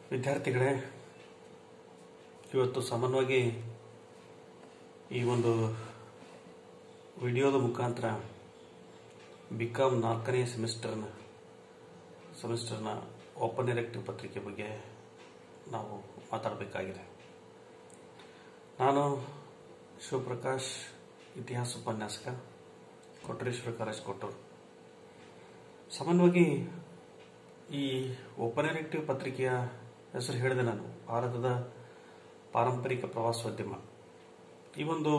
ವಿದ್ಯಾರ್ಥಿಗಳೇ, ಇವತ್ತು ಸಾಮಾನ್ಯವಾಗಿ ಈ ಒಂದು ವಿಡಿಯೋದ ಮುಖಾಂತರ ಬಿಕಾಮ್ 4ನೇ ಸೆಮಿಸ್ಟರ್ನ ಓಪನ್ ಎಲೆಕ್ಟಿವ್ ಪತ್ರಿಕೆ ಬಗ್ಗೆ ನಾವು ಮಾತಾಡಬೇಕಾಗಿದೆ. ನಾನು ಶಿವಪ್ರಕಾಶ್, ಇತಿಹಾಸ ಉಪನ್ಯಾಸಕ, ಕೊಟ್ಟರೇಶ್ವರ ಕಾಲೇಜ್ ಕೊಟ್ಟೂರು. ಸಾಮಾನ್ಯವಾಗಿ ಈ ಓಪನ್ ಎಲೆಕ್ಟಿವ್ ಪತ್ರಿಕೆಯ ಹೆಸರು ಹೇಳಿದೆ ನಾನು, ಭಾರತದ ಪಾರಂಪರಿಕ ಪ್ರವಾಸೋದ್ಯಮ. ಈ ಒಂದು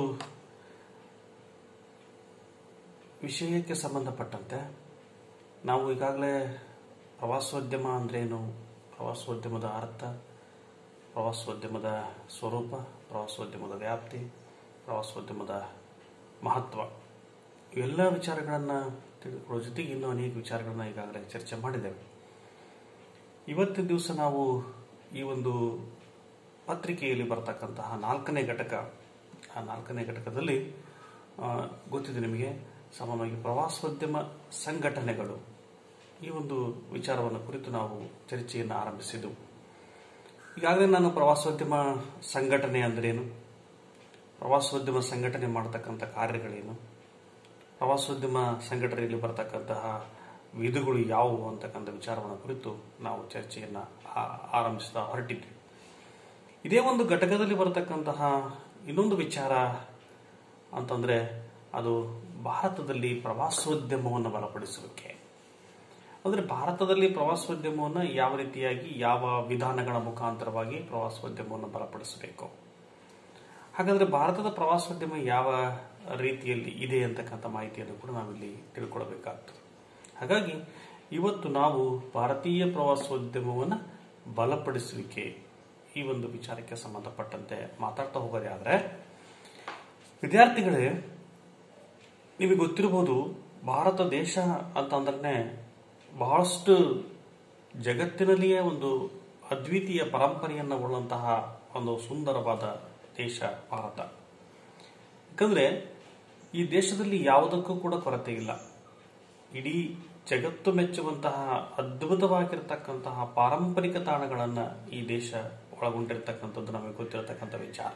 ವಿಷಯಕ್ಕೆ ಸಂಬಂಧಪಟ್ಟಂತೆ ನಾವು ಈಗಾಗಲೇ ಪ್ರವಾಸೋದ್ಯಮ ಅಂದ್ರೇನು, ಪ್ರವಾಸೋದ್ಯಮದ ಅರ್ಥ, ಪ್ರವಾಸೋದ್ಯಮದ ಸ್ವರೂಪ, ಪ್ರವಾಸೋದ್ಯಮದ ವ್ಯಾಪ್ತಿ, ಪ್ರವಾಸೋದ್ಯಮದ ಮಹತ್ವ ಇವೆಲ್ಲ ವಿಚಾರಗಳನ್ನು ತಿಳಿದುಕೊಳ್ಳೋ ಜೊತೆಗೆ ಇನ್ನೂ ಅನೇಕ ವಿಚಾರಗಳನ್ನು ಈಗಾಗಲೇ ಚರ್ಚೆ ಮಾಡಿದ್ದೇವೆ. ಇವತ್ತಿನ ದಿವಸ ನಾವು ಈ ಒಂದು ಪತ್ರಿಕೆಯಲ್ಲಿ ಬರ್ತಕ್ಕಂತಹ 4ನೇ ಘಟಕ, ಆ 4ನೇ ಘಟಕದಲ್ಲಿ ಗೊತ್ತಿದೆ ನಿಮಗೆ, ಸಾಮಾನ್ಯವಾಗಿ ಪ್ರವಾಸೋದ್ಯಮ ಸಂಘಟನೆಗಳು ಈ ಒಂದು ವಿಚಾರವನ್ನು ಕುರಿತು ನಾವು ಚರ್ಚೆಯನ್ನು ಆರಂಭಿಸಿದ್ದೆವು. ಈಗಾಗಲೇ ನಾನು ಪ್ರವಾಸೋದ್ಯಮ ಸಂಘಟನೆ ಅಂದ್ರೇನು, ಪ್ರವಾಸೋದ್ಯಮ ಸಂಘಟನೆ ಮಾಡತಕ್ಕಂಥ ಕಾರ್ಯಗಳೇನು, ಪ್ರವಾಸೋದ್ಯಮ ಸಂಘಟನೆಯಲ್ಲಿ ಬರ್ತಕ್ಕಂತಹ ವಿಧಗಳು ಯಾವುವು ಅಂತಕ್ಕಂಥ ವಿಚಾರವನ್ನು ಕುರಿತು ನಾವು ಚರ್ಚೆಯನ್ನು ಆರಂಭಿಸ್ತಾ ಹೊರಟಿದ್ವಿ. ಇದೇ ಒಂದು ಘಟಕದಲ್ಲಿ ಬರತಕ್ಕಂತಹ ಇನ್ನೊಂದು ವಿಚಾರ ಅಂತಂದ್ರೆ ಅದು ಭಾರತದಲ್ಲಿ ಪ್ರವಾಸೋದ್ಯಮವನ್ನು ಬಲಪಡಿಸುವಿಕೆ. ಅಂದರೆ ಭಾರತದಲ್ಲಿ ಪ್ರವಾಸೋದ್ಯಮವನ್ನು ಯಾವ ರೀತಿಯಾಗಿ, ಯಾವ ವಿಧಾನಗಳ ಮುಖಾಂತರವಾಗಿ ಪ್ರವಾಸೋದ್ಯಮವನ್ನು ಬಲಪಡಿಸಬೇಕು. ಹಾಗಾದ್ರೆ ಭಾರತದ ಪ್ರವಾಸೋದ್ಯಮ ಯಾವ ರೀತಿಯಲ್ಲಿ ಇದೆ ಅಂತಕ್ಕಂಥ ಮಾಹಿತಿಯನ್ನು ಕೂಡ ನಾವಿಲ್ಲಿ ತಿಳ್ಕೊಳ್ಬೇಕಾಗ್ತದೆ. ಹಾಗಾಗಿ ಇವತ್ತು ನಾವು ಭಾರತೀಯ ಪ್ರವಾಸೋದ್ಯಮವನ್ನು ಬಲಪಡಿಸುವಿಕೆ ಈ ಒಂದು ವಿಚಾರಕ್ಕೆ ಸಂಬಂಧಪಟ್ಟಂತೆ ಮಾತಾಡ್ತಾ ಹೋಗೋದೇ ಆದರೆ, ವಿದ್ಯಾರ್ಥಿಗಳೇ ನಿಮಗೆ ಗೊತ್ತಿರಬಹುದು, ಭಾರತ ದೇಶ ಅಂತಂದ್ರೆ ಬಹಳಷ್ಟು ಜಗತ್ತಿನಲ್ಲಿಯೇ ಒಂದು ಅದ್ವಿತೀಯ ಪರಂಪರೆಯನ್ನು ಉಳ್ಳಂತಹ ಒಂದು ಸುಂದರವಾದ ದೇಶ ಭಾರತ. ಯಾಕಂದ್ರೆ ಈ ದೇಶದಲ್ಲಿ ಯಾವುದಕ್ಕೂ ಕೂಡ ಕೊರತೆ ಇಲ್ಲ. ಇಡೀ ಜಗತ್ತು ಮೆಚ್ಚುವಂತಹ ಅದ್ಭುತವಾಗಿರತಕ್ಕಂತಹ ಪಾರಂಪರಿಕ ತಾಣಗಳನ್ನು ಈ ದೇಶ ಒಳಗೊಂಡಿರ್ತಕ್ಕಂಥದ್ದು ನಮಗೆ ಗೊತ್ತಿರತಕ್ಕಂಥ ವಿಚಾರ.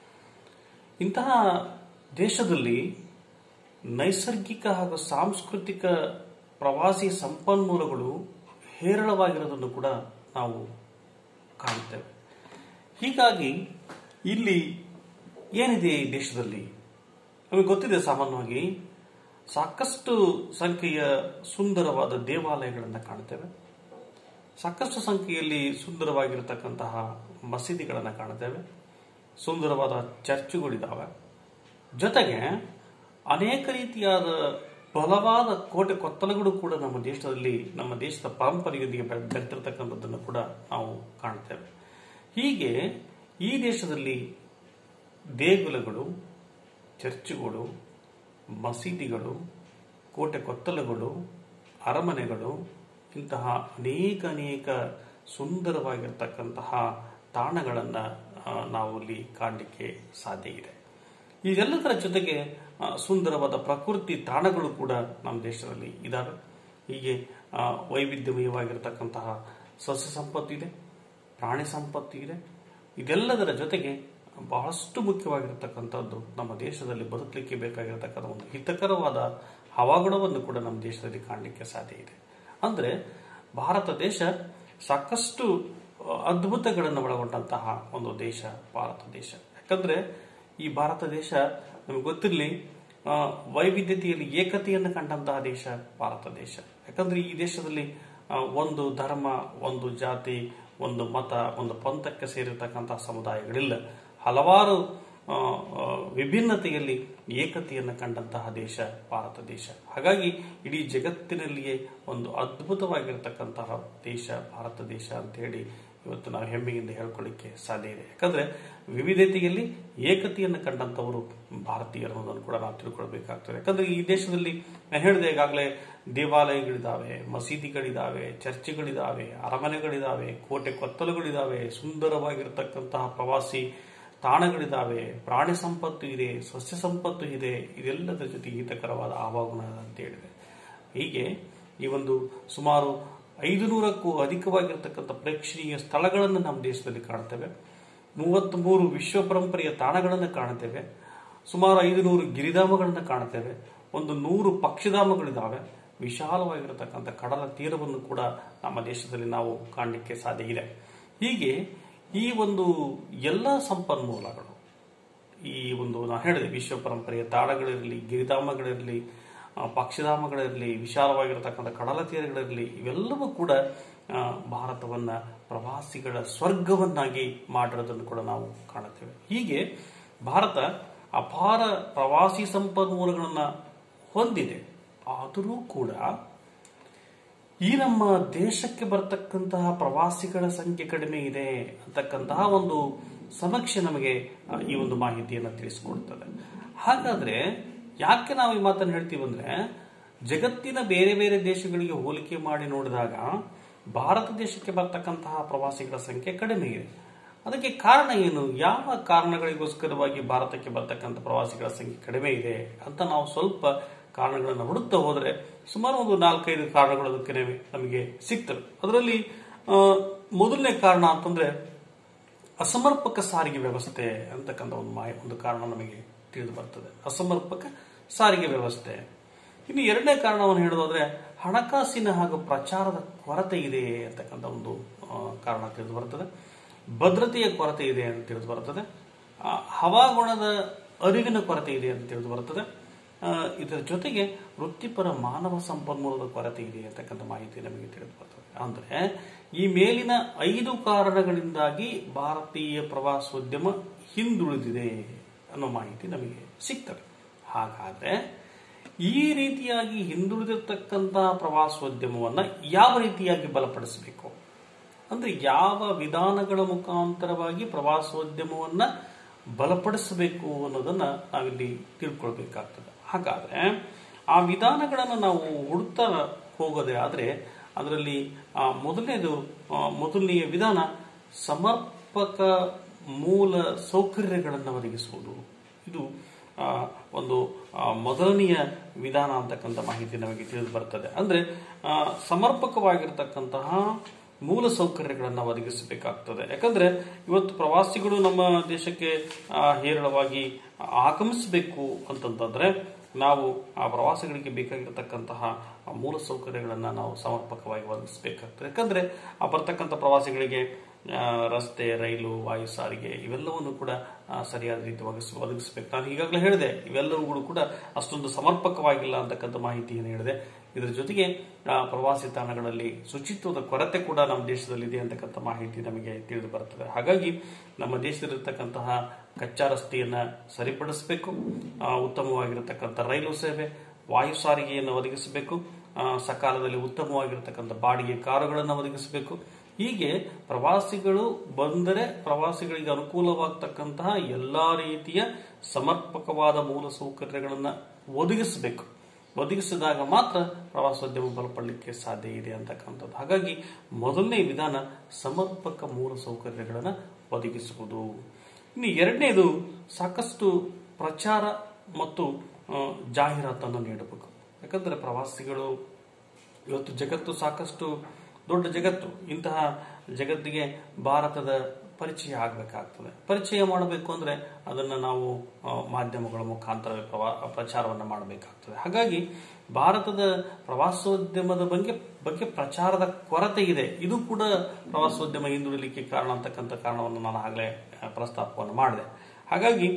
ಇಂತಹ ದೇಶದಲ್ಲಿ ನೈಸರ್ಗಿಕ ಹಾಗೂ ಸಾಂಸ್ಕೃತಿಕ ಪ್ರವಾಸಿ ಸಂಪನ್ಮೂಲಗಳು ಹೇರಳವಾಗಿರೋದನ್ನು ಕೂಡ ನಾವು ಕಾಣುತ್ತೇವೆ. ಹೀಗಾಗಿ ಇಲ್ಲಿ ಏನಿದೆ ಈ ದೇಶದಲ್ಲಿ ನಮಗೆ ಗೊತ್ತಿದೆ, ಸಾಮಾನ್ಯವಾಗಿ ಸಾಕಷ್ಟು ಸಂಖ್ಯೆಯ ಸುಂದರವಾದ ದೇವಾಲಯಗಳನ್ನು ಕಾಣುತ್ತೇವೆ, ಸಾಕಷ್ಟು ಸಂಖ್ಯೆಯಲ್ಲಿ ಸುಂದರವಾಗಿರತಕ್ಕಂತಹ ಮಸೀದಿಗಳನ್ನು ಕಾಣುತ್ತೇವೆ, ಸುಂದರವಾದ ಚರ್ಚುಗಳಿದ್ದಾವೆ. ಜೊತೆಗೆ ಅನೇಕ ರೀತಿಯಾದ ಬಲವಾದ ಕೋಟೆ ಕೊತ್ತಲಗಳು ಕೂಡ ನಮ್ಮ ದೇಶದಲ್ಲಿ, ನಮ್ಮ ದೇಶದ ಪರಂಪರೆಯೊಂದಿಗೆ ಬೆರೆತಿರ್ತಕ್ಕಂಥದ್ದನ್ನು ಕೂಡ ನಾವು ಕಾಣುತ್ತೇವೆ. ಹೀಗೆ ಈ ದೇಶದಲ್ಲಿ ದೇಗುಲಗಳು, ಚರ್ಚುಗಳು, ಮಸೀದಿಗಳು, ಕೋಟೆ ಕೊತ್ತಲಗಳು, ಅರಮನೆಗಳು, ಇಂತಹ ಅನೇಕ ಸುಂದರವಾಗಿರ್ತಕ್ಕಂತಹ ತಾಣಗಳನ್ನು ನಾವು ಇಲ್ಲಿ ಕಾಣಲಿಕ್ಕೆ ಸಾಧ್ಯ ಇದೆ. ಇದೆಲ್ಲದರ ಜೊತೆಗೆ ಸುಂದರವಾದ ಪ್ರಕೃತಿ ತಾಣಗಳು ಕೂಡ ನಮ್ಮ ದೇಶದಲ್ಲಿ ಇದ್ದಾವೆ. ಹೀಗೆ ವೈವಿಧ್ಯಮಯವಾಗಿರ್ತಕ್ಕಂತಹ ಸಸ್ಯ ಸಂಪತ್ತು ಇದೆ, ಪ್ರಾಣಿ ಸಂಪತ್ತು ಇದೆ. ಇದೆಲ್ಲದರ ಜೊತೆಗೆ ಬಹಳಷ್ಟು ಮುಖ್ಯವಾಗಿರತಕ್ಕಂಥದ್ದು ನಮ್ಮ ದೇಶದಲ್ಲಿ ಬದುಕಲಿಕ್ಕೆ ಬೇಕಾಗಿರತಕ್ಕಂಥ ಒಂದು ಹಿತಕರವಾದ ಹವಾಗುಣವನ್ನು ಕೂಡ ನಮ್ಮ ದೇಶದಲ್ಲಿ ಕಾಣಲಿಕ್ಕೆ ಸಾಧ್ಯ ಇದೆ. ಅಂದರೆ ಭಾರತ ದೇಶ ಸಾಕಷ್ಟು ಅದ್ಭುತಗಳನ್ನು ಒಳಗೊಂಡಂತಹ ಒಂದು ದೇಶ ಭಾರತ ದೇಶ. ಯಾಕಂದ್ರೆ ಈ ಭಾರತ ದೇಶ ನಮಗೆ ಗೊತ್ತಿರಲಿ, ವೈವಿಧ್ಯತೆಯಲ್ಲಿ ಏಕತೆಯನ್ನು ಕಂಡಂತಹ ದೇಶ ಭಾರತ ದೇಶ. ಯಾಕಂದ್ರೆ ಈ ದೇಶದಲ್ಲಿ ಒಂದು ಧರ್ಮ, ಒಂದು ಜಾತಿ, ಒಂದು ಮತ, ಒಂದು ಪಂಥಕ್ಕೆ ಸೇರಿರ್ತಕ್ಕಂತಹ ಸಮುದಾಯಗಳಿಲ್ಲ. ಹಲವಾರು ವಿಭಿನ್ನತೆಯಲ್ಲಿ ಏಕತೆಯನ್ನು ಕಂಡಂತಹ ದೇಶ ಭಾರತ ದೇಶ. ಹಾಗಾಗಿ ಇಡೀ ಜಗತ್ತಿನಲ್ಲಿಯೇ ಒಂದು ಅದ್ಭುತವಾಗಿರತಕ್ಕಂತಹ ದೇಶ ಭಾರತ ದೇಶ ಅಂತ ಹೇಳಿ ಇವತ್ತು ನಾವು ಹೆಮ್ಮೆಯಿಂದ ಹೇಳ್ಕೊಳ್ಳಿಕ್ಕೆ ಸಾಧ್ಯ ಇದೆ. ಯಾಕಂದ್ರೆ ವಿವಿಧತೆಯಲ್ಲಿ ಏಕತೆಯನ್ನು ಕಂಡಂತವರು ಭಾರತೀಯರು ಅನ್ನೋದನ್ನು ಕೂಡ ನಾವು ತಿಳ್ಕೊಳ್ಬೇಕಾಗ್ತದೆ. ಯಾಕಂದ್ರೆ ಈ ದೇಶದಲ್ಲಿ ನಾನು ಹೇಳಿದೆ ಈಗಾಗಲೇ, ದೇವಾಲಯಗಳಿದ್ದಾವೆ, ಮಸೀದಿಗಳಿದ್ದಾವೆ, ಚರ್ಚ್ಗಳಿದ್ದಾವೆ, ಅರಮನೆಗಳಿದ್ದಾವೆ, ಕೋಟೆ ಕೊತ್ತಲುಗಳಿದ್ದಾವೆ, ಸುಂದರವಾಗಿರತಕ್ಕಂತಹ ಪ್ರವಾಸಿ ತಾಣಗಳಿದ್ದಾವೆ, ಪ್ರಾಣಿ ಸಂಪತ್ತು ಇದೆ, ಸಸ್ಯ ಸಂಪತ್ತು ಇದೆ. ಇದೆಲ್ಲದರ ಜೊತೆಗೆ ಹಿತಕರವಾದ ಹವಾಗುಣ ಅಂತ ಹೇಳಿದೆ. ಹೀಗೆ ಈ ಒಂದು ಸುಮಾರು 500ಕ್ಕೂ ಅಧಿಕವಾಗಿರ್ತಕ್ಕಂಥ ಪ್ರೇಕ್ಷಣೀಯ ಸ್ಥಳಗಳನ್ನು ನಮ್ಮ ದೇಶದಲ್ಲಿ ಕಾಣ್ತೇವೆ. 33 ವಿಶ್ವ ಪರಂಪರೆಯ ತಾಣಗಳನ್ನು ಕಾಣ್ತೇವೆ. ಸುಮಾರು 500 ಗಿರಿಧಾಮಗಳನ್ನು ಕಾಣ್ತೇವೆ. ಒಂದು 100 ಪಕ್ಷಿಧಾಮಗಳಿದ್ದಾವೆ. ವಿಶಾಲವಾಗಿರತಕ್ಕಂಥ ಕಡಲ ತೀರವನ್ನು ಕೂಡ ನಮ್ಮ ದೇಶದಲ್ಲಿ ನಾವು ಕಾಣಲಿಕ್ಕೆ ಸಾಧ್ಯ ಇದೆ. ಹೀಗೆ ಈ ಒಂದು ಎಲ್ಲ ಸಂಪನ್ಮೂಲಗಳು, ಈ ಒಂದು ನಾನು ಹೇಳಿದೆ, ವಿಶ್ವ ಪರಂಪರೆಯ ತಾಣಗಳಿರಲಿ, ಗಿರಿಧಾಮಗಳಿರಲಿ, ಪಕ್ಷಿಧಾಮಗಳಿರಲಿ, ವಿಶಾಲವಾಗಿರತಕ್ಕಂಥ ಕಡಲ ತೀರಗಳಿರಲಿ, ಇವೆಲ್ಲವೂ ಕೂಡ ಭಾರತವನ್ನ ಪ್ರವಾಸಿಗಳ ಸ್ವರ್ಗವನ್ನಾಗಿ ಮಾಡಿರೋದನ್ನು ಕೂಡ ನಾವು ಕಾಣುತ್ತೇವೆ. ಹೀಗೆ ಭಾರತ ಅಪಾರ ಪ್ರವಾಸಿ ಸಂಪನ್ಮೂಲಗಳನ್ನು ಹೊಂದಿದೆ. ಆದರೂ ಕೂಡ ಈ ನಮ್ಮ ದೇಶಕ್ಕೆ ಬರ್ತಕ್ಕಂತಹ ಪ್ರವಾಸಿಗಳ ಸಂಖ್ಯೆ ಕಡಿಮೆ ಇದೆ ಅಂತಕ್ಕಂತಹ ಒಂದು ಸಮೀಕ್ಷೆ ನಮಗೆ ಈ ಒಂದು ಮಾಹಿತಿಯನ್ನು ತಿಳಿಸಿಕೊಡ್ತದೆ. ಹಾಗಾದ್ರೆ ಯಾಕೆ ನಾವು ಈ ಮಾತನ್ನು ಹೇಳ್ತೀವಿ ಅಂದ್ರೆ, ಜಗತ್ತಿನ ಬೇರೆ ಬೇರೆ ದೇಶಗಳಿಗೆ ಹೋಲಿಕೆ ಮಾಡಿ ನೋಡಿದಾಗ ಭಾರತ ದೇಶಕ್ಕೆ ಬರ್ತಕ್ಕಂತಹ ಪ್ರವಾಸಿಗಳ ಸಂಖ್ಯೆ ಕಡಿಮೆ ಇದೆ. ಅದಕ್ಕೆ ಕಾರಣ ಏನು? ಯಾವ ಕಾರಣಗಳಿಗೋಸ್ಕರವಾಗಿ ಭಾರತಕ್ಕೆ ಬರ್ತಕ್ಕಂಥ ಪ್ರವಾಸಿಗಳ ಸಂಖ್ಯೆ ಕಡಿಮೆ ಇದೆ ಅಂತ ನಾವು ಸ್ವಲ್ಪ ಕಾರಣಗಳನ್ನು ಹುಡುಕ್ತಾ ಹೋದರೆ ಸುಮಾರು ಒಂದು 4-5 ಕಾರಣಗಳು ಅದಕ್ಕೆ ನಮಗೆ ಸಿಗ್ತವೆ. ಅದರಲ್ಲಿ ಮೊದಲನೇ ಕಾರಣ ಅಂತಂದ್ರೆ ಅಸಮರ್ಪಕ ಸಾರಿಗೆ ವ್ಯವಸ್ಥೆ ಅಂತಕ್ಕಂಥ ಒಂದು ಕಾರಣ ನಮಗೆ ತಿಳಿದು ಬರ್ತದೆ. ಅಸಮರ್ಪಕ ಸಾರಿಗೆ ವ್ಯವಸ್ಥೆ. ಇನ್ನು ಎರಡನೇ ಕಾರಣವನ್ನು ಹೇಳೋದಾದ್ರೆ ಹಣಕಾಸಿನ ಹಾಗೂ ಪ್ರಚಾರದ ಕೊರತೆ ಇದೆ ಅಂತಕ್ಕಂಥ ಒಂದು ಕಾರಣ ತಿಳಿದು ಬರ್ತದೆ. ಭದ್ರತೆಯ ಕೊರತೆ ಇದೆ ಅಂತ ತಿಳಿದು ಬರ್ತದೆ. ಹವಾಗುಣದ ಅರಿವಿನ ಕೊರತೆ ಇದೆ ಅಂತ ತಿಳಿದು ಬರ್ತದೆ. ಇದರ ಜೊತೆಗೆ ವೃತ್ತಿಪರ ಮಾನವ ಸಂಪನ್ಮೂಲದ ಕೊರತೆ ಇದೆ ಅಂತಕ್ಕಂಥ ಮಾಹಿತಿ ನಮಗೆ ತಿಳಿದು ಬರ್ತದೆ. ಅಂದ್ರೆ ಈ ಮೇಲಿನ 5 ಕಾರಣಗಳಿಂದಾಗಿ ಭಾರತೀಯ ಪ್ರವಾಸೋದ್ಯಮ ಹಿಂದುಳಿದಿದೆ ಅನ್ನೋ ಮಾಹಿತಿ ನಮಗೆ ಸಿಗ್ತದೆ. ಹಾಗಾದ್ರೆ ಈ ರೀತಿಯಾಗಿ ಹಿಂದುಳಿದಿರ್ತಕ್ಕಂತಹ ಪ್ರವಾಸೋದ್ಯಮವನ್ನ ಯಾವ ರೀತಿಯಾಗಿ ಬಲಪಡಿಸಬೇಕು, ಅಂದ್ರೆ ಯಾವ ವಿಧಾನಗಳ ಮುಖಾಂತರವಾಗಿ ಪ್ರವಾಸೋದ್ಯಮವನ್ನ ಬಲಪಡಿಸಬೇಕು ಅನ್ನೋದನ್ನ ನಾವಿಲ್ಲಿ ತಿಳ್ಕೊಳ್ಬೇಕಾಗ್ತದೆ. ಹಾಗಾದ್ರೆ ಆ ವಿಧಾನಗಳನ್ನು ನಾವು ಹುಡುಕ್ತಾ ಹೋಗೋದೇ ಆದ್ರೆ ಅದರಲ್ಲಿ ಮೊದಲನೆಯ ವಿಧಾನ ಸಮರ್ಪಕ ಮೂಲ ಸೌಕರ್ಯಗಳನ್ನು ಒದಗಿಸುವುದು. ಇದು ಒಂದು ಮೊದಲನೆಯ ವಿಧಾನ ಅಂತಕ್ಕಂಥ ಮಾಹಿತಿ ನಮಗೆ ತಿಳಿದು ಬರ್ತದೆ. ಅಂದ್ರೆ ಸಮರ್ಪಕವಾಗಿರ್ತಕ್ಕಂತಹ ಮೂಲ ಸೌಕರ್ಯಗಳನ್ನು ಒದಗಿಸಬೇಕಾಗ್ತದೆ. ಯಾಕಂದ್ರೆ ಇವತ್ತು ಪ್ರವಾಸಿಗಳು ನಮ್ಮ ದೇಶಕ್ಕೆ ಹೇರಳವಾಗಿ ಆಗಮಿಸಬೇಕು ಅಂತಂತಂದ್ರೆ ನಾವು ಆ ಪ್ರವಾಸಿಗಳಿಗೆ ಬೇಕಾಗಿರತಕ್ಕಂತಹ ಮೂಲ ಸೌಕರ್ಯಗಳನ್ನು ನಾವು ಸಮರ್ಪಕವಾಗಿ ಒದಗಿಸಬೇಕಾಗ್ತದೆ. ಯಾಕಂದ್ರೆ ಆ ಬರ್ತಕ್ಕಂಥ ಪ್ರವಾಸಿಗಳಿಗೆ ರಸ್ತೆ, ರೈಲು, ವಾಯು ಸಾರಿಗೆ ಇವೆಲ್ಲವನ್ನು ಕೂಡ ಸರಿಯಾದ ರೀತಿ ಒದಗಿಸಬೇಕು. ನಾನು ಈಗಾಗಲೇ ಹೇಳಿದೆ, ಇವೆಲ್ಲವುಗಳು ಕೂಡ ಅಷ್ಟೊಂದು ಸಮರ್ಪಕವಾಗಿಲ್ಲ ಅಂತಕ್ಕಂಥ ಮಾಹಿತಿಯನ್ನು ಹೇಳಿದೆ. ಇದರ ಜೊತೆಗೆ ಪ್ರವಾಸಿ ತಾಣಗಳಲ್ಲಿ ಶುಚಿತ್ವದ ಕೊರತೆ ಕೂಡ ನಮ್ಮ ದೇಶದಲ್ಲಿ ಇದೆ ಅಂತಕ್ಕಂಥ ಮಾಹಿತಿ ನಮಗೆ ತಿಳಿದು ಬರ್ತದೆ. ಹಾಗಾಗಿ ನಮ್ಮ ದೇಶದಲ್ಲಿರ್ತಕ್ಕಂತಹ ಕಚ್ಚಾ ರಸ್ತೆಯನ್ನ ಸರಿಪಡಿಸಬೇಕು, ಉತ್ತಮವಾಗಿರತಕ್ಕಂಥ ರೈಲು ಸೇವೆ, ವಾಯು ಸಾರಿಗೆಯನ್ನು ಒದಗಿಸಬೇಕು, ಸಕಾಲದಲ್ಲಿ ಉತ್ತಮವಾಗಿರತಕ್ಕಂಥ ಬಾಡಿಗೆ ಕಾರುಗಳನ್ನು ಒದಗಿಸಬೇಕು. ಹೀಗೆ ಪ್ರವಾಸಿಗಳು ಬಂದರೆ ಪ್ರವಾಸಿಗಳಿಗೆ ಅನುಕೂಲವಾಗತಕ್ಕಂತಹ ಎಲ್ಲಾ ರೀತಿಯ ಸಮರ್ಪಕವಾದ ಮೂಲ ಸೌಕರ್ಯಗಳನ್ನು ಒದಗಿಸಬೇಕು. ಒದಗಿಸಿದಾಗ ಮಾತ್ರ ಪ್ರವಾಸೋದ್ಯಮ ಬಲಪಡಲಿಕ್ಕೆ ಸಾಧ್ಯ ಇದೆ ಅಂತಕ್ಕಂಥದ್ದು. ಹಾಗಾಗಿ ಮೊದಲನೇ ವಿಧಾನ ಸಮರ್ಪಕ ಮೂಲ ಸೌಕರ್ಯಗಳನ್ನು ಒದಗಿಸುವುದು. ಇನ್ನು ಎರಡನೇದು ಸಾಕಷ್ಟು ಪ್ರಚಾರ ಮತ್ತು ಜಾಹೀರಾತನ್ನು ನೀಡಬೇಕು. ಯಾಕಂದ್ರೆ ಪ್ರವಾಸಿಗಳು ಇವತ್ತು ಜಗತ್ತು ಸಾಕಷ್ಟು ದೊಡ್ಡ ಜಗತ್ತು. ಇಂತಹ ಜಗತ್ತಿಗೆ ಭಾರತದ ಪರಿಚಯ ಆಗಬೇಕಾಗ್ತದೆ. ಪರಿಚಯ ಮಾಡಬೇಕು ಅಂದ್ರೆ ಅದನ್ನ ನಾವು ಮಾಧ್ಯಮಗಳ ಮುಖಾಂತರ ಪ್ರಚಾರವನ್ನು ಮಾಡಬೇಕಾಗ್ತದೆ. ಹಾಗಾಗಿ ಭಾರತದ ಪ್ರವಾಸೋದ್ಯಮದ ಬಗ್ಗೆ ಪ್ರಚಾರದ ಕೊರತೆ ಇದೆ. ಇದು ಕೂಡ ಪ್ರವಾಸೋದ್ಯಮ ಹಿಂದುಳಿಲಿಕ್ಕೆ ಕಾರಣ ಅಂತಕ್ಕಂಥ ಕಾರಣವನ್ನು ನಾನು ಆಗಲೇ ಪ್ರಸ್ತಾಪವನ್ನು ಮಾಡಿದೆ. ಹಾಗಾಗಿ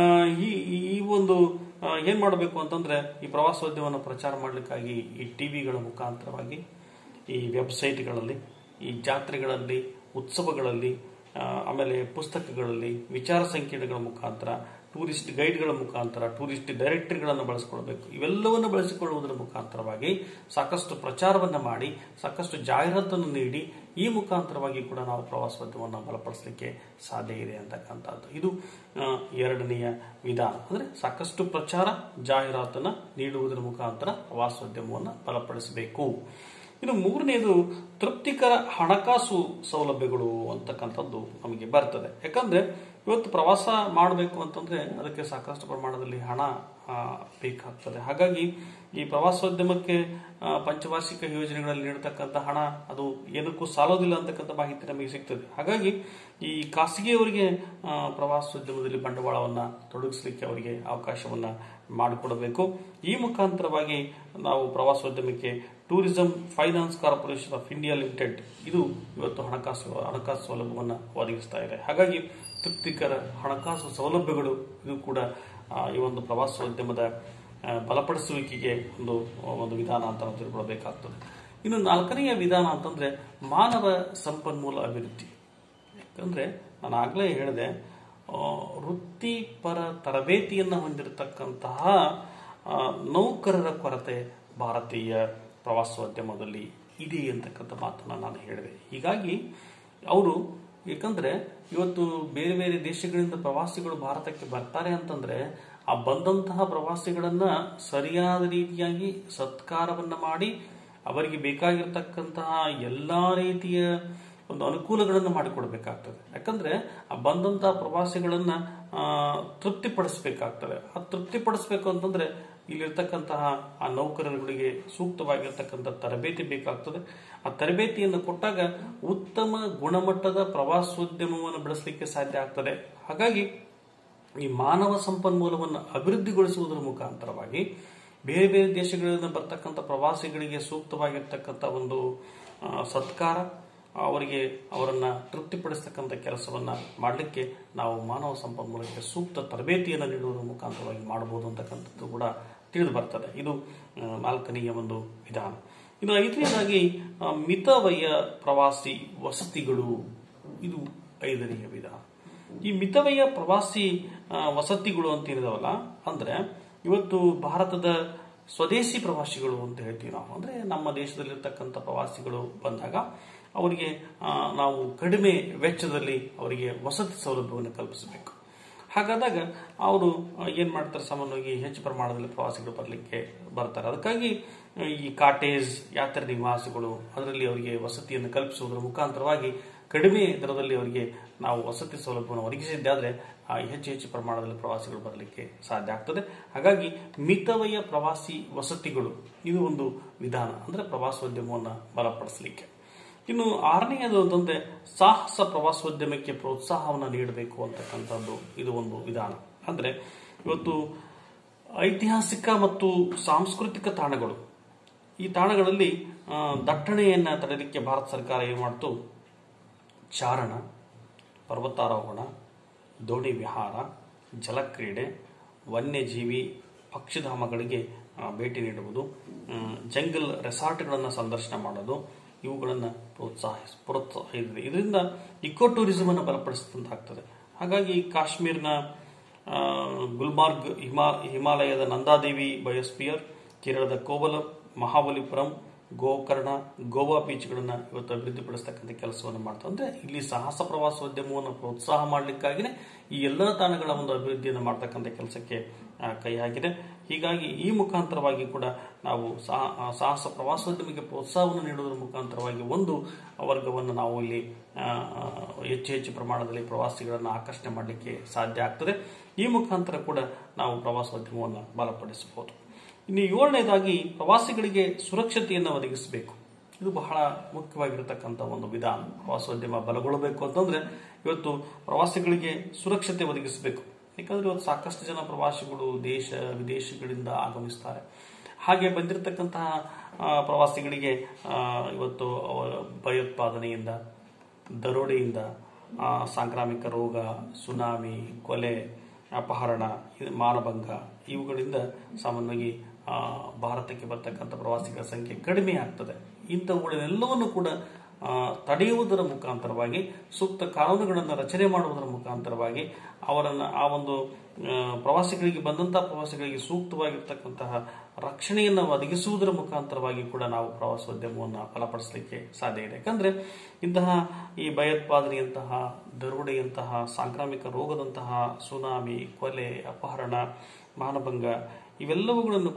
ಈ ಒಂದು ಏನ್ ಮಾಡಬೇಕು ಅಂತಂದ್ರೆ ಈ ಪ್ರವಾಸೋದ್ಯಮವನ್ನು ಪ್ರಚಾರ ಮಾಡಲಿಕ್ಕಾಗಿ ಈ ಟಿವಿಗಳ ಮುಖಾಂತರವಾಗಿ, ಈ ವೆಬ್ಸೈಟ್ಗಳಲ್ಲಿ, ಈ ಜಾತ್ರೆಗಳಲ್ಲಿ, ಉತ್ಸವಗಳಲ್ಲಿ, ಆಮೇಲೆ ಪುಸ್ತಕಗಳಲ್ಲಿ, ವಿಚಾರ ಸಂಕಿರಣಗಳ ಮುಖಾಂತರ, ಟೂರಿಸ್ಟ್ ಗೈಡ್ಗಳ ಮುಖಾಂತರ, ಟೂರಿಸ್ಟ್ ಡೈರೆಕ್ಟರ್ಗಳನ್ನು ಬಳಸಿಕೊಳ್ಬೇಕು. ಇವೆಲ್ಲವನ್ನು ಬಳಸಿಕೊಳ್ಳುವುದರ ಮುಖಾಂತರವಾಗಿ ಸಾಕಷ್ಟು ಪ್ರಚಾರವನ್ನು ಮಾಡಿ, ಸಾಕಷ್ಟು ಜಾಹೀರಾತನ್ನು ನೀಡಿ, ಈ ಮುಖಾಂತರವಾಗಿ ಕೂಡ ನಾವು ಪ್ರವಾಸೋದ್ಯಮವನ್ನು ಬಲಪಡಿಸಲಿಕ್ಕೆ ಸಾಧ್ಯ ಇದೆ ಅಂತಕ್ಕಂಥದ್ದು. ಇದು ಎರಡನೆಯ ವಿಧಾನ. ಅಂದ್ರೆ ಸಾಕಷ್ಟು ಪ್ರಚಾರ, ಜಾಹೀರಾತನ್ನು ನೀಡುವುದರ ಮುಖಾಂತರ ಪ್ರವಾಸೋದ್ಯಮವನ್ನು ಬಲಪಡಿಸಬೇಕು. ಇನ್ನು ಮೂರನೇದು ತೃಪ್ತಿಕರ ಹಣಕಾಸು ಸೌಲಭ್ಯಗಳು ಅಂತಕ್ಕಂಥದ್ದು ನಮಗೆ ಬರ್ತದೆ. ಯಾಕಂದ್ರೆ ಇವತ್ತು ಪ್ರವಾಸ ಮಾಡಬೇಕು ಅಂತಂದ್ರೆ ಅದಕ್ಕೆ ಸಾಕಷ್ಟು ಪ್ರಮಾಣದಲ್ಲಿ ಹಣ ಬೇಕಾಗ್ತದೆ. ಹಾಗಾಗಿ ಈ ಪ್ರವಾಸೋದ್ಯಮಕ್ಕೆ ಪಂಚವಾರ್ಷಿಕ ಯೋಜನೆಗಳಲ್ಲಿ ನೀಡತಕ್ಕಂಥ ಹಣ ಅದು ಏನಕ್ಕೂ ಸಾಲೋದಿಲ್ಲ ಅಂತಕ್ಕಂಥ ಮಾಹಿತಿ ನಮಗೆ ಸಿಗ್ತದೆ. ಹಾಗಾಗಿ ಈ ಖಾಸಗಿಯವರಿಗೆ ಪ್ರವಾಸೋದ್ಯಮದಲ್ಲಿ ಬಂಡವಾಳವನ್ನ ತೊಡಗಿಸಲಿಕ್ಕೆ ಅವರಿಗೆ ಅವಕಾಶವನ್ನ ಮಾಡಿಕೊಡಬೇಕು. ಈ ಮುಖಾಂತರವಾಗಿ ನಾವು ಪ್ರವಾಸೋದ್ಯಮಕ್ಕೆ tourism finance corporation of India limited ಇದು ಇವತ್ತು ಹಣಕಾಸು ಸೌಲಭ್ಯವನ್ನು ಒದಗಿಸ್ತಾ ಇದೆ. ಹಾಗಾಗಿ ತೃಪ್ತಿಕರ ಹಣಕಾಸು ಸೌಲಭ್ಯಗಳು ಇದು ಕೂಡ ಈ ಒಂದು ಪ್ರವಾಸೋದ್ಯಮದ ಬಲಪಡಿಸುವಿಕೆಗೆ ಒಂದು ವಿಧಾನ ಅಂತ ನಾವು ತಿಳ್ಕೊಳ್ಬೇಕಾಗ್ತದೆ. ಇನ್ನು ನಾಲ್ಕನೆಯ ವಿಧಾನ ಅಂತಂದ್ರೆ ಮಾನವ ಸಂಪನ್ಮೂಲ ಅಭಿವೃದ್ಧಿ. ಯಾಕಂದ್ರೆ ನಾನು ಆಗ್ಲೇ ಹೇಳಿದೆ, ವೃತ್ತಿಪರ ತರಬೇತಿಯನ್ನು ಹೊಂದಿರತಕ್ಕಂತಹ ನೌಕರರ ಕೊರತೆ ಭಾರತೀಯ ಪ್ರವಾಸೋದ್ಯಮದಲ್ಲಿ ಇದೆ ಅಂತಕ್ಕಂಥ ಮಾತನ್ನ ನಾನು ಹೇಳಿದೆ. ಹೀಗಾಗಿ ಅವರು ಯಾಕಂದ್ರೆ ಇವತ್ತು ಬೇರೆ ಬೇರೆ ದೇಶಗಳಿಂದ ಪ್ರವಾಸಿಗಳು ಭಾರತಕ್ಕೆ ಬರ್ತಾರೆ ಅಂತಂದ್ರೆ ಆ ಬಂದಂತಹ ಪ್ರವಾಸಿಗಳನ್ನ ಸರಿಯಾದ ರೀತಿಯಾಗಿ ಸತ್ಕಾರವನ್ನ ಮಾಡಿ ಅವರಿಗೆ ಬೇಕಾಗಿರ್ತಕ್ಕಂತಹ ಎಲ್ಲಾ ರೀತಿಯ ಒಂದು ಅನುಕೂಲಗಳನ್ನು ಮಾಡಿಕೊಡ್ಬೇಕಾಗ್ತದೆ. ಯಾಕಂದ್ರೆ ಆ ಬಂದಂತಹ ಪ್ರವಾಸಿಗಳನ್ನ ತೃಪ್ತಿಪಡಿಸಬೇಕಾಗ್ತದೆ. ಆ ತೃಪ್ತಿಪಡಿಸಬೇಕು ಅಂತಂದ್ರೆ ಇಲ್ಲಿರ್ತಕ್ಕಂತಹ ಆ ನೌಕರರುಗಳಿಗೆ ಸೂಕ್ತವಾಗಿರ್ತಕ್ಕಂಥ ತರಬೇತಿ ಬೇಕಾಗ್ತದೆ. ಆ ತರಬೇತಿಯನ್ನು ಕೊಟ್ಟಾಗ ಉತ್ತಮ ಗುಣಮಟ್ಟದ ಪ್ರವಾಸೋದ್ಯಮವನ್ನು ಬೆಳೆಸಲಿಕ್ಕೆ ಸಾಧ್ಯ ಆಗ್ತದೆ. ಹಾಗಾಗಿ ಈ ಮಾನವ ಸಂಪನ್ಮೂಲವನ್ನು ಅಭಿವೃದ್ಧಿಗೊಳಿಸುವುದರ ಮುಖಾಂತರವಾಗಿ ಬೇರೆ ಬೇರೆ ದೇಶಗಳಿಂದ ಬರ್ತಕ್ಕಂಥ ಪ್ರವಾಸಿಗಳಿಗೆ ಸೂಕ್ತವಾಗಿರ್ತಕ್ಕಂಥ ಒಂದು ಸತ್ಕಾರ, ಅವರನ್ನ ತೃಪ್ತಿಪಡಿಸ್ತಕ್ಕಂಥ ಕೆಲಸವನ್ನ ಮಾಡಲಿಕ್ಕೆ ನಾವು ಮಾನವ ಸಂಪನ್ಮೂಲಕ್ಕೆ ಸೂಕ್ತ ತರಬೇತಿಯನ್ನು ನೀಡುವುದರ ಮುಖಾಂತರವಾಗಿ ಮಾಡಬಹುದು ಅಂತಕ್ಕಂಥದ್ದು ಕೂಡ ತಿಳಿದು ಬರ್ತದೆ. ಇದು ನಾಲ್ಕನೆಯ ಒಂದು ವಿಧಾನ. ಇನ್ನು ಐದನೇದಾಗಿ ಮಿತವ್ಯಯ ಪ್ರವಾಸಿ ವಸತಿಗಳು, ಇದು ಐದನೆಯ ವಿಧಾನ. ಈ ಮಿತವ್ಯಯ ಪ್ರವಾಸಿ ವಸತಿಗಳು ಅಂತ ಏನಿದಾವಲ್ಲ, ಅಂದ್ರೆ ಇವತ್ತು ಭಾರತದ ಸ್ವದೇಶಿ ಪ್ರವಾಸಿಗಳು ಅಂತ ಹೇಳ್ತೀವಿ ನಾವು. ಅಂದ್ರೆ ನಮ್ಮ ದೇಶದಲ್ಲಿರ್ತಕ್ಕಂಥ ಪ್ರವಾಸಿಗಳು ಬಂದಾಗ ಅವರಿಗೆ ನಾವು ಕಡಿಮೆ ವೆಚ್ಚದಲ್ಲಿ ಅವರಿಗೆ ವಸತಿ ಸೌಲಭ್ಯವನ್ನು ಕಲ್ಪಿಸಬೇಕು. ಹಾಗಾದಾಗ ಅವರು ಏನ್ ಮಾಡ್ತಾರೆ, ಸಾಮಾನ್ಯವಾಗಿ ಹೆಚ್ಚು ಪ್ರಮಾಣದಲ್ಲಿ ಪ್ರವಾಸಿಗಳು ಬರಲಿಕ್ಕೆ ಬರ್ತಾರೆ. ಅದಕ್ಕಾಗಿ ಈ ಕಾಟೇಜ್ ಯಾತ್ರೆ ನಿವಾಸಗಳು ಅದರಲ್ಲಿ ಅವರಿಗೆ ವಸತಿಯನ್ನು ಕಲ್ಪಿಸುವುದರ ಮುಖಾಂತರವಾಗಿ ಕಡಿಮೆ ದರದಲ್ಲಿ ಅವರಿಗೆ ನಾವು ವಸತಿ ಸೌಲಭ್ಯವನ್ನು ಒದಗಿಸಿದ್ದಾದ್ರೆ ಹೆಚ್ಚು ಪ್ರಮಾಣದಲ್ಲಿ ಪ್ರವಾಸಿಗಳು ಬರಲಿಕ್ಕೆ ಸಾಧ್ಯ ಆಗ್ತದೆ. ಹಾಗಾಗಿ ಮಿತವ್ಯಯ ಪ್ರವಾಸಿ ವಸತಿಗಳು ಇದು ಒಂದು ವಿಧಾನ, ಅಂದ್ರೆ ಪ್ರವಾಸೋದ್ಯಮವನ್ನು ಬಲಪಡಿಸಲಿಕ್ಕೆ. ಇನ್ನು ಆರನೆಯದು ಅಂತಂದ್ರೆ ಸಾಹಸ ಪ್ರವಾಸೋದ್ಯಮಕ್ಕೆ ಪ್ರೋತ್ಸಾಹವನ್ನು ನೀಡಬೇಕು ಅಂತಕ್ಕಂಥದ್ದು ಇದು ಒಂದು ವಿಧಾನ. ಅಂದ್ರೆ ಇವತ್ತು ಐತಿಹಾಸಿಕ ಮತ್ತು ಸಾಂಸ್ಕೃತಿಕ ತಾಣಗಳು, ಈ ತಾಣಗಳಲ್ಲಿ ದಟ್ಟಣೆಯನ್ನ ತಡೆಯಲಿಕ್ಕೆ ಭಾರತ ಸರ್ಕಾರ ಏನ್ ಮಾಡ್ತು, ಚಾರಣ, ಪರ್ವತಾರೋಹಣ, ದೋಣಿ ವಿಹಾರ, ಜಲಕ್ರೀಡೆ, ವನ್ಯಜೀವಿ ಪಕ್ಷಿಧಾಮಗಳಿಗೆ ಭೇಟಿ ನೀಡುವುದು, ಜಂಗಲ್ ರೆಸಾರ್ಟ್ಗಳನ್ನು ಸಂದರ್ಶನ ಮಾಡೋದು, ಇವುಗಳನ್ನು ಪ್ರೋತ್ಸಾಹಿಸಿದೆ. ಇದರಿಂದ ಇಕೋ ಟೂರಿಸಂ ಅನ್ನು ಬಲಪಡಿಸಿದಂತಾಗ್ತದೆ. ಹಾಗಾಗಿ ಕಾಶ್ಮೀರ್ನ ಗುಲ್ಮಾರ್ಗ್, ಹಿಮಾಲಯದ ನಂದಾದೇವಿ ಬಯೋಸ್ಪಿಯರ್, ಕೇರಳದ ಕೋವಲಂ, ಮಹಾಬಲಿಪುರಂ, ಗೋಕರ್ಣ, ಗೋವಾ ಬೀಚ್ಗಳನ್ನ ಇವತ್ತು ಅಭಿವೃದ್ಧಿಪಡಿಸತಕ್ಕಂಥ ಕೆಲಸವನ್ನು ಮಾಡ್ತಾರೆ. ಅಂದ್ರೆ ಇಲ್ಲಿ ಸಾಹಸ ಪ್ರವಾಸೋದ್ಯಮವನ್ನು ಪ್ರೋತ್ಸಾಹ ಮಾಡಲಿಕ್ಕಾಗಿನೇ ಈ ಎಲ್ಲ ತಾಣಗಳ ಒಂದು ಅಭಿವೃದ್ಧಿಯನ್ನು ಮಾಡ್ತಕ್ಕಂಥ ಕೆಲಸಕ್ಕೆ ಕೈ ಹಾಕಿದೆ. ಹೀಗಾಗಿ ಈ ಮುಖಾಂತರವಾಗಿ ಕೂಡ ನಾವು ಸಾಹಸ ಪ್ರವಾಸೋದ್ಯಮಕ್ಕೆ ಪ್ರೋತ್ಸಾಹವನ್ನು ನೀಡುವುದರ ಮುಖಾಂತರವಾಗಿ ಒಂದು ವರ್ಗವನ್ನು ನಾವು ಇಲ್ಲಿ ಹೆಚ್ಚು ಪ್ರಮಾಣದಲ್ಲಿ ಪ್ರವಾಸಿಗಳನ್ನು ಆಕರ್ಷಣೆ ಮಾಡಲಿಕ್ಕೆ ಸಾಧ್ಯ ಆಗ್ತದೆ. ಈ ಮುಖಾಂತರ ಕೂಡ ನಾವು ಪ್ರವಾಸೋದ್ಯಮವನ್ನು ಬಲಪಡಿಸಬಹುದು. ಇನ್ನು ಏಳನೇದಾಗಿ ಪ್ರವಾಸಿಗಳಿಗೆ ಸುರಕ್ಷತೆಯನ್ನು ಒದಗಿಸಬೇಕು. ಇದು ಬಹಳ ಮುಖ್ಯವಾಗಿರತಕ್ಕಂಥ ಒಂದು ವಿಧಾನ. ಪ್ರವಾಸೋದ್ಯಮ ಬಲಗೊಳ್ಳಬೇಕು ಅಂತಂದ್ರೆ ಇವತ್ತು ಪ್ರವಾಸಿಗಳಿಗೆ ಸುರಕ್ಷತೆ ಒದಗಿಸಬೇಕು. ಯಾಕಂದ್ರೆ ಇವತ್ತು ಸಾಕಷ್ಟು ಜನ ಪ್ರವಾಸಿಗಳು ದೇಶ ವಿದೇಶಗಳಿಂದ ಆಗಮಿಸ್ತಾರೆ. ಹಾಗೆ ಬಂದಿರತಕ್ಕಂತಹ ಪ್ರವಾಸಿಗಳಿಗೆ ಇವತ್ತು ಭಯೋತ್ಪಾದನೆಯಿಂದ, ದರೋಡೆಯಿಂದ, ಸಾಂಕ್ರಾಮಿಕ ರೋಗ, ಸುನಾಮಿ, ಕೊಲೆ, ಅಪಹರಣ, ಮಾನಭಂಗ ಇವುಗಳಿಂದ ಸಾಮಾನ್ಯವಾಗಿ ಭಾರತಕ್ಕೆ ಬರ್ತಕ್ಕಂಥ ಪ್ರವಾಸಿಗರ ಸಂಖ್ಯೆ ಕಡಿಮೆ ಆಗ್ತದೆ. ಇಂಥವುಗಳೆಲ್ಲವನ್ನು ಕೂಡ ತಡೆಯುವುದರ ಮುಖಾಂತರವಾಗಿ ಸೂಕ್ತ ಕಾನೂನುಗಳನ್ನು ರಚನೆ ಮಾಡುವುದರ ಮುಖಾಂತರವಾಗಿ ಅವರನ್ನು ಆ ಒಂದು ಪ್ರವಾಸಿಗಳಿಗೆ ಬಂದಂತಹ ಪ್ರವಾಸಿಗಳಿಗೆ ಸೂಕ್ತವಾಗಿರ್ತಕ್ಕಂತಹ ರಕ್ಷಣೆಯನ್ನು ಒದಗಿಸುವುದರ ಮುಖಾಂತರವಾಗಿ ಕೂಡ ನಾವು ಪ್ರವಾಸೋದ್ಯಮವನ್ನು ಬಲಪಡಿಸಲಿಕ್ಕೆ ಸಾಧ್ಯ ಇದೆ. ಯಾಕಂದ್ರೆ ಇಂತಹ ಈ ಭಯೋತ್ಪಾದನೆಯಂತಹ, ದರೋಡೆಯಂತಹ, ಸಾಂಕ್ರಾಮಿಕ ರೋಗದಂತಹ, ಸುನಾಮಿ, ಕೊಲೆ, ಅಪಹರಣ, ಮಾನಭಂಗ ಇವೆಲ್ಲವುಗಳನ್ನು ಕೂಡ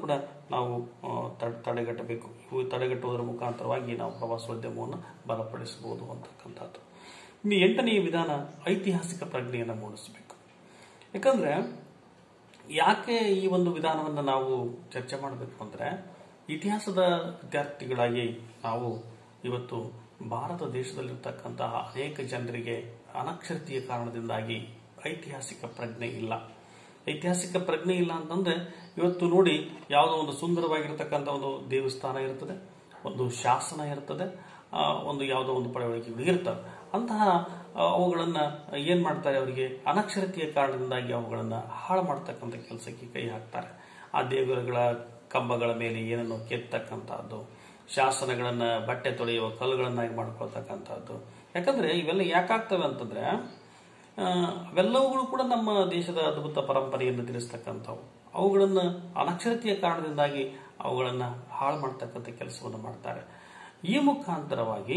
ನಾವು ತಡೆಗಟ್ಟಬೇಕು. ಇವು ತಡೆಗಟ್ಟುವುದರ ಮುಖಾಂತರವಾಗಿ ನಾವು ಪ್ರವಾಸೋದ್ಯಮವನ್ನು ಬಲಪಡಿಸಬಹುದು ಅಂತಕ್ಕಂಥದ್ದು. ಇನ್ನು 8ನೇ ವಿಧಾನ ಐತಿಹಾಸಿಕ ಪ್ರಜ್ಞೆಯನ್ನು ಮೂಡಿಸಬೇಕು. ಯಾಕಂದ್ರೆ ಯಾಕೆ ಈ ಒಂದು ವಿಧಾನವನ್ನು ನಾವು ಚರ್ಚೆ ಮಾಡಬೇಕು ಅಂದ್ರೆ, ಇತಿಹಾಸದ ವಿದ್ಯಾರ್ಥಿಗಳಾಗಿ ನಾವು ಇವತ್ತು ಭಾರತ ದೇಶದಲ್ಲಿರ್ತಕ್ಕಂತಹ ಅನೇಕ ಜನರಿಗೆ ಅನಕ್ಷರತೆಯ ಕಾರಣದಿಂದಾಗಿ ಐತಿಹಾಸಿಕ ಪ್ರಜ್ಞೆ ಇಲ್ಲ. ಐತಿಹಾಸಿಕ ಪ್ರಜ್ಞೆ ಇಲ್ಲ ಅಂತಂದ್ರೆ, ಇವತ್ತು ನೋಡಿ, ಯಾವುದೋ ಒಂದು ಸುಂದರವಾಗಿರ್ತಕ್ಕಂಥ ಒಂದು ದೇವಸ್ಥಾನ ಇರ್ತದೆ, ಒಂದು ಶಾಸನ ಇರ್ತದೆ, ಒಂದು ಯಾವುದೋ ಒಂದು ಪಳವಳಿಕೆಗಳು ಇರ್ತವೆ. ಅಂತಹ ಅವುಗಳನ್ನ ಏನ್ ಮಾಡ್ತಾರೆ, ಅವರಿಗೆ ಅನಕ್ಷರತೆಯ ಕಾರಣದಿಂದಾಗಿ ಅವುಗಳನ್ನ ಹಾಳು ಮಾಡ್ತಕ್ಕಂಥ ಕೆಲಸಕ್ಕೆ ಕೈ ಹಾಕ್ತಾರೆ. ಆ ದೇವರುಗಳ ಕಂಬಗಳ ಮೇಲೆ ಏನನ್ನು ಕೆತ್ತಕ್ಕಂಥದ್ದು, ಶಾಸನಗಳನ್ನ ಬಟ್ಟೆ ತೊಳೆಯುವ ಕಲ್ಲುಗಳನ್ನಾಗಿ ಮಾಡ್ಕೊಳ್ತಕ್ಕಂಥದ್ದು. ಯಾಕಂದ್ರೆ ಇವೆಲ್ಲ ಯಾಕಾಗ್ತವೆ ಅಂತಂದ್ರೆ, ಅವೆಲ್ಲವುಗಳು ಕೂಡ ನಮ್ಮ ದೇಶದ ಅದ್ಭುತ ಪರಂಪರೆಯನ್ನು ತಿಳಿಸ್ತಕ್ಕಂಥವು. ಅವುಗಳನ್ನ ಅನಕ್ಷರತೆಯ ಕಾರಣದಿಂದಾಗಿ ಅವುಗಳನ್ನ ಹಾಳು ಮಾಡ್ತಕ್ಕಂಥ ಕೆಲಸವನ್ನು ಮಾಡ್ತಾರೆ. ಈ ಮುಖಾಂತರವಾಗಿ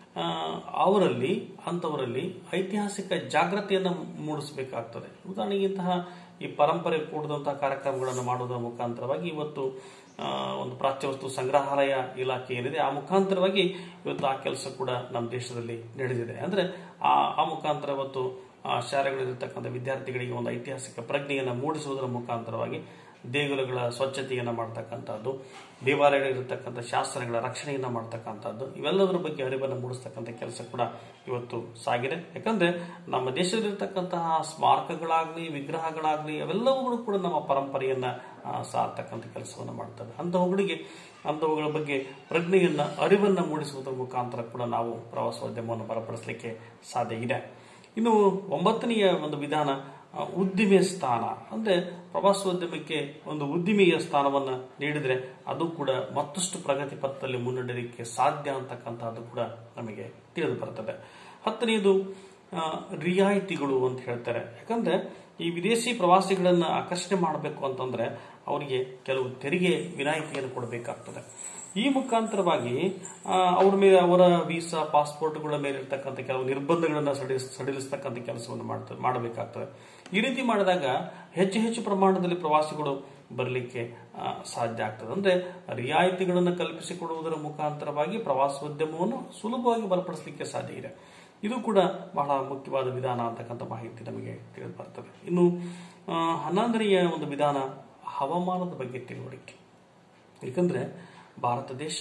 ಅಂಥವರಲ್ಲಿ ಐತಿಹಾಸಿಕ ಜಾಗೃತಿಯನ್ನು ಮೂಡಿಸಬೇಕಾಗ್ತದೆ. ಉದಾಹರಣೆಗೆ ಇಂತಹ ಈ ಪರಂಪರೆ ಕೂಡಿದಂತಹ ಕಾರ್ಯಕ್ರಮಗಳನ್ನು ಮಾಡುವುದರ ಮುಖಾಂತರವಾಗಿ ಇವತ್ತು ಒಂದು ಪ್ರಾಚ್ಯವಸ್ತು ಸಂಗ್ರಹಾಲಯ ಇಲಾಖೆ ಏನಿದೆ, ಆ ಮುಖಾಂತರವಾಗಿ ಇವತ್ತು ಆ ಕೆಲಸ ಕೂಡ ನಮ್ಮ ದೇಶದಲ್ಲಿ ನಡೆದಿದೆ. ಅಂದ್ರೆ ಆ ಮುಖಾಂತರ ಇವತ್ತು ಶಾಲೆಗಳಲ್ಲಿರ್ತಕ್ಕಂಥ ವಿದ್ಯಾರ್ಥಿಗಳಿಗೆ ಒಂದು ಐತಿಹಾಸಿಕ ಪ್ರಜ್ಞೆಯನ್ನು ಮೂಡಿಸುವುದರ ಮುಖಾಂತರವಾಗಿ ದೇಗುಲಗಳ ಸ್ವಚ್ಛತೆಯನ್ನು ಮಾಡ್ತಕ್ಕಂಥದ್ದು, ದೇವಾಲಯಗಳಿರ್ತಕ್ಕಂಥ ಶಾಸನಗಳ ರಕ್ಷಣೆಯನ್ನು ಮಾಡ್ತಕ್ಕಂಥದ್ದು, ಇವೆಲ್ಲದರ ಬಗ್ಗೆ ಅರಿವನ್ನು ಮೂಡಿಸ್ತಕ್ಕಂಥ ಕೆಲಸ ಕೂಡ ಇವತ್ತು ಸಾಗಿದೆ. ಯಾಕಂದ್ರೆ ನಮ್ಮ ದೇಶದಲ್ಲಿರ್ತಕ್ಕಂತಹ ಸ್ಮಾರಕಗಳಾಗ್ಲಿ, ವಿಗ್ರಹಗಳಾಗ್ಲಿ, ಅವೆಲ್ಲವುಗಳು ಕೂಡ ನಮ್ಮ ಪರಂಪರೆಯನ್ನ ಸಾರ್ತಕ್ಕಂಥ ಕೆಲಸವನ್ನು ಮಾಡ್ತವೆ. ಅಂಥವುಗಳ ಬಗ್ಗೆ ಪ್ರಜ್ಞೆಯನ್ನ, ಅರಿವನ್ನ ಮೂಡಿಸುವುದರ ಮುಖಾಂತರ ಕೂಡ ನಾವು ಪ್ರವಾಸೋದ್ಯಮವನ್ನು ಬಲಪಡಿಸಲಿಕ್ಕೆ ಸಾಧ್ಯ ಇದೆ. ಇನ್ನು 9ನೆಯ ಒಂದು ವಿಧಾನ ಉದ್ದಿಮೆ ಸ್ಥಾನ. ಅಂದ್ರೆ ಪ್ರವಾಸೋದ್ಯಮಕ್ಕೆ ಒಂದು ಉದ್ದಿಮೆಯ ಸ್ಥಾನವನ್ನು ನೀಡಿದ್ರೆ ಅದು ಕೂಡ ಮತ್ತಷ್ಟು ಪ್ರಗತಿ ಪಥದಲ್ಲಿ ಮುನ್ನಡೆಯಲಿಕ್ಕೆ ಸಾಧ್ಯ ಅಂತಕ್ಕಂಥದ್ದು ಕೂಡ ನಮಗೆ ತಿಳಿದು ಬರ್ತದೆ. 10ನೇದು ರಿಯಾಯಿತಿಗಳು ಅಂತ ಹೇಳ್ತಾರೆ. ಯಾಕಂದ್ರೆ ಈ ವಿದೇಶಿ ಪ್ರವಾಸಿಗಳನ್ನ ಆಕರ್ಷಣೆ ಮಾಡಬೇಕು ಅಂತಂದ್ರೆ ಅವರಿಗೆ ಕೆಲವು ತೆರಿಗೆ ವಿನಾಯಿತಿಯನ್ನು ಕೊಡಬೇಕಾಗ್ತದೆ. ಈ ಮುಖಾಂತರವಾಗಿ ಅವರ ವೀಸಾ, ಪಾಸ್ಪೋರ್ಟ್ಗಳ ಮೇಲೆ ಇರ್ತಕ್ಕಂಥ ಕೆಲವು ನಿರ್ಬಂಧಗಳನ್ನು ಸಡಿಲಿಸ್ತಕ್ಕಂಥ ಕೆಲಸವನ್ನು ಮಾಡಬೇಕಾಗ್ತದೆ. ಈ ರೀತಿ ಮಾಡಿದಾಗ ಹೆಚ್ಚು ಪ್ರಮಾಣದಲ್ಲಿ ಪ್ರವಾಸಿಗಳು ಬರಲಿಕ್ಕೆ ಸಾಧ್ಯ ಆಗ್ತದೆ. ಅಂದ್ರೆ ರಿಯಾಯಿತಿಗಳನ್ನು ಕಲ್ಪಿಸಿಕೊಡುವುದರ ಮುಖಾಂತರವಾಗಿ ಪ್ರವಾಸೋದ್ಯಮವನ್ನು ಸುಲಭವಾಗಿ ಬಲಪಡಿಸಲಿಕ್ಕೆ ಸಾಧ್ಯ ಇದೆ. ಇದು ಕೂಡ ಬಹಳ ಮುಖ್ಯವಾದ ವಿಧಾನ ಅಂತಕ್ಕಂಥ ಮಾಹಿತಿ ನಮಗೆ ತಿಳಿದು ಬರ್ತದೆ. ಇನ್ನು 11ನೆಯ ಒಂದು ವಿಧಾನ ಹವಾಮಾನದ ಬಗ್ಗೆ ತಿಳುವಳಿಕೆ. ಏಕೆಂದ್ರೆ ಭಾರತ ದೇಶ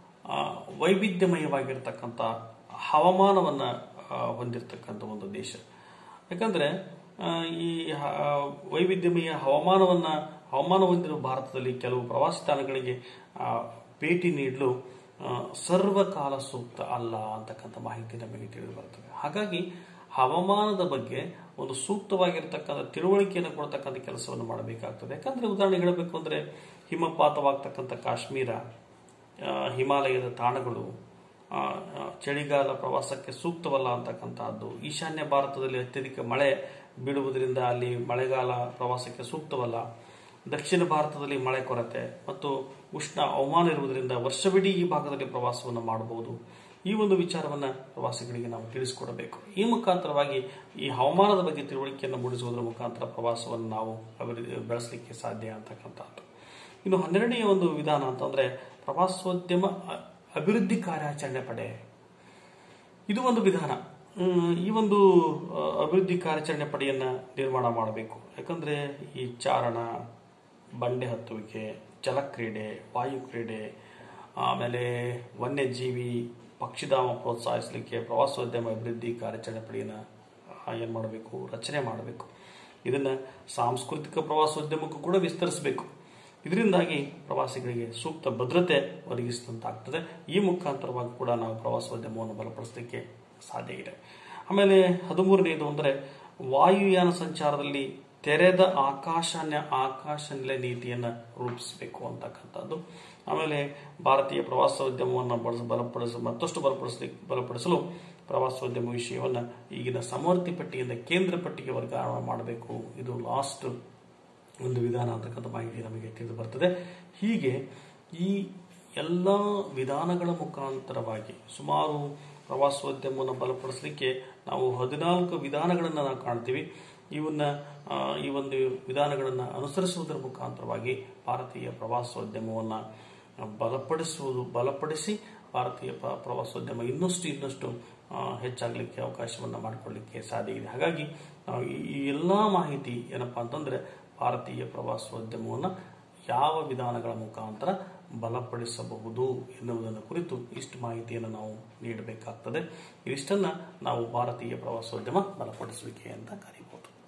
ವೈವಿಧ್ಯಮಯವಾಗಿರ್ತಕ್ಕಂಥ ಹವಾಮಾನವನ್ನ ಹೊಂದಿರತಕ್ಕಂಥ ಒಂದು ದೇಶ. ಯಾಕಂದ್ರೆ ಈ ವೈವಿಧ್ಯಮಯ ಹವಾಮಾನ ಹೊಂದಿರುವ ಭಾರತದಲ್ಲಿ ಕೆಲವು ಪ್ರವಾಸಿ ತಾಣಗಳಿಗೆ ಭೇಟಿ ನೀಡಲು ಸರ್ವಕಾಲ ಸೂಕ್ತ ಅಲ್ಲ ಅಂತಕ್ಕಂಥ ಮಾಹಿತಿ ನಮಗೆ ತಿಳಿದು ಬರ್ತದೆ. ಹಾಗಾಗಿ ಹವಾಮಾನದ ಬಗ್ಗೆ ಒಂದು ಸೂಕ್ತವಾಗಿರ್ತಕ್ಕಂಥ ತಿಳುವಳಿಕೆಯನ್ನು ಕೊಡ್ತಕ್ಕಂಥ ಕೆಲಸವನ್ನು ಮಾಡಬೇಕಾಗ್ತದೆ. ಯಾಕಂದ್ರೆ ಉದಾಹರಣೆ ಹೇಳಬೇಕು ಅಂದ್ರೆ, ಹಿಮಪಾತವಾಗ್ತಕ್ಕಂಥ ಕಾಶ್ಮೀರ, ಹಿಮಾಲಯದ ತಾಣಗಳು ಚಳಿಗಾಲ ಪ್ರವಾಸಕ್ಕೆ ಸೂಕ್ತವಲ್ಲ ಅಂತಕ್ಕಂಥದ್ದು. ಈಶಾನ್ಯ ಭಾರತದಲ್ಲಿ ಅತ್ಯಧಿಕ ಮಳೆ ಬೀಳುವುದರಿಂದ ಅಲ್ಲಿ ಮಳೆಗಾಲ ಪ್ರವಾಸಕ್ಕೆ ಸೂಕ್ತವಲ್ಲ. ದಕ್ಷಿಣ ಭಾರತದಲ್ಲಿ ಮಳೆ ಕೊರತೆ ಮತ್ತು ಉಷ್ಣ ಹವಾಮಾನ ಇರುವುದರಿಂದ ವರ್ಷವಿಡೀ ಈ ಭಾಗದಲ್ಲಿ ಪ್ರವಾಸವನ್ನು ಮಾಡಬಹುದು. ಈ ಒಂದು ವಿಚಾರವನ್ನ ಪ್ರವಾಸಿಗಳಿಗೆ ನಾವು ತಿಳಿಸಿಕೊಡಬೇಕು. ಈ ಮುಖಾಂತರವಾಗಿ ಈ ಹವಾಮಾನದ ಬಗ್ಗೆ ತಿಳುವಳಿಕೆಯನ್ನು ಮೂಡಿಸುವುದರ ಮುಖಾಂತರ ಪ್ರವಾಸವನ್ನು ನಾವು ಬೆಳೆಸಲಿಕ್ಕೆ ಸಾಧ್ಯ ಅಂತಕ್ಕಂಥದ್ದು. ಇನ್ನು 12ನೆಯ ಒಂದು ವಿಧಾನ ಅಂತಂದ್ರೆ ಪ್ರವಾಸೋದ್ಯಮ ಅಭಿವೃದ್ಧಿ ಕಾರ್ಯಾಚರಣೆ ಪಡೆ. ಇದು ಒಂದು ವಿಧಾನ. ಈ ಒಂದು ಅಭಿವೃದ್ಧಿ ಕಾರ್ಯಾಚರಣೆ ಪಡೆಯನ್ನ ನಿರ್ಮಾಣ ಮಾಡಬೇಕು. ಯಾಕಂದ್ರೆ ಈ ಚಾರಣ, ಬಂಡೆ ಹತ್ತುವಿಕೆ, ಜಲಕ್ರೀಡೆ, ವಾಯುಕ್ರೀಡೆ, ಆಮೇಲೆ ವನ್ಯಜೀವಿ, ಪಕ್ಷಿಧಾಮ ಪ್ರೋತ್ಸಾಹಿಸಲಿಕ್ಕೆ ಪ್ರವಾಸೋದ್ಯಮ ಅಭಿವೃದ್ಧಿ ಕಾರ್ಯಾಚರಣೆ ಪಡೆಯನ್ನ ಏನ್ ಮಾಡಬೇಕು, ರಚನೆ ಮಾಡಬೇಕು. ಇದನ್ನ ಸಾಂಸ್ಕೃತಿಕ ಪ್ರವಾಸೋದ್ಯಮಕ್ಕೂ ಕೂಡ ವಿಸ್ತರಿಸಬೇಕು. ಇದರಿಂದಾಗಿ ಪ್ರವಾಸಿಗಳಿಗೆ ಸೂಕ್ತ ಭದ್ರತೆ ಒದಗಿಸಿದಂತಾಗ್ತದೆ. ಈ ಮುಖಾಂತರವಾಗಿ ಕೂಡ ನಾವು ಪ್ರವಾಸೋದ್ಯಮವನ್ನು ಬಲಪಡಿಸಲಿಕ್ಕೆ ಸಾಧ್ಯ ಇದೆ. ಆಮೇಲೆ 13ನೇದು ಅಂದರೆ ವಾಯುಯಾನ ಸಂಚಾರದಲ್ಲಿ ತೆರೆದ ಆಕಾಶನೆಲೆ ನೀತಿಯನ್ನು ರೂಪಿಸಬೇಕು ಅಂತಕ್ಕಂಥದ್ದು. ಆಮೇಲೆ ಭಾರತೀಯ ಪ್ರವಾಸೋದ್ಯಮವನ್ನು ಬಲಪಡಿಸಲು ಪ್ರವಾಸೋದ್ಯಮ ವಿಷಯವನ್ನು ಈಗಿನ ಸಮವರ್ತಿ ಪಟ್ಟಿಯಿಂದ ಕೇಂದ್ರ ಪಟ್ಟಿಗೆ ವರ್ಗಾವಣೆ ಮಾಡಬೇಕು. ಇದು ಲಾಸ್ಟ್ ಒಂದು ವಿಧಾನ ಅಂತಕ್ಕಂಥ ಮಾಹಿತಿ ನಮಗೆ ತಿಳಿದು ಬರ್ತದೆ. ಹೀಗೆ ಈ ಎಲ್ಲ ವಿಧಾನಗಳ ಮುಖಾಂತರವಾಗಿ ಸುಮಾರು ಪ್ರವಾಸೋದ್ಯಮವನ್ನು ಬಲಪಡಿಸಲಿಕ್ಕೆ ನಾವು 14 ವಿಧಾನಗಳನ್ನು ನಾವು ಕಾಣ್ತೀವಿ. ಇವನ್ನ ಈ ಒಂದು ವಿಧಾನಗಳನ್ನು ಅನುಸರಿಸುವುದರ ಮುಖಾಂತರವಾಗಿ ಭಾರತೀಯ ಪ್ರವಾಸೋದ್ಯಮವನ್ನು ಬಲಪಡಿಸಿ ಭಾರತೀಯ ಪ್ರವಾಸೋದ್ಯಮ ಇನ್ನಷ್ಟು ಹೆಚ್ಚಾಗಲಿಕ್ಕೆ ಅವಕಾಶವನ್ನು ಮಾಡಿಕೊಳ್ಳಲಿಕ್ಕೆ ಸಾಧ್ಯ ಇದೆ. ಹಾಗಾಗಿ ಈ ಎಲ್ಲ ಮಾಹಿತಿ ಏನಪ್ಪಾ ಅಂತಂದ್ರೆ ಭಾರತೀಯ ಪ್ರವಾಸೋದ್ಯಮವನ್ನು ಯಾವ ವಿಧಾನಗಳ ಮುಖಾಂತರ ಬಲಪಡಿಸಬಹುದು ಎನ್ನುವುದನ್ನು ಕುರಿತು ಇಷ್ಟು ಮಾಹಿತಿಯನ್ನು ನಾವು ನೀಡಬೇಕಾಗ್ತದೆ. ಇಷ್ಟನ್ನ ನಾವು ಭಾರತೀಯ ಪ್ರವಾಸೋದ್ಯಮ ಬಲಪಡಿಸುವಿಕೆ ಅಂತ ಕರೀಬಹುದು.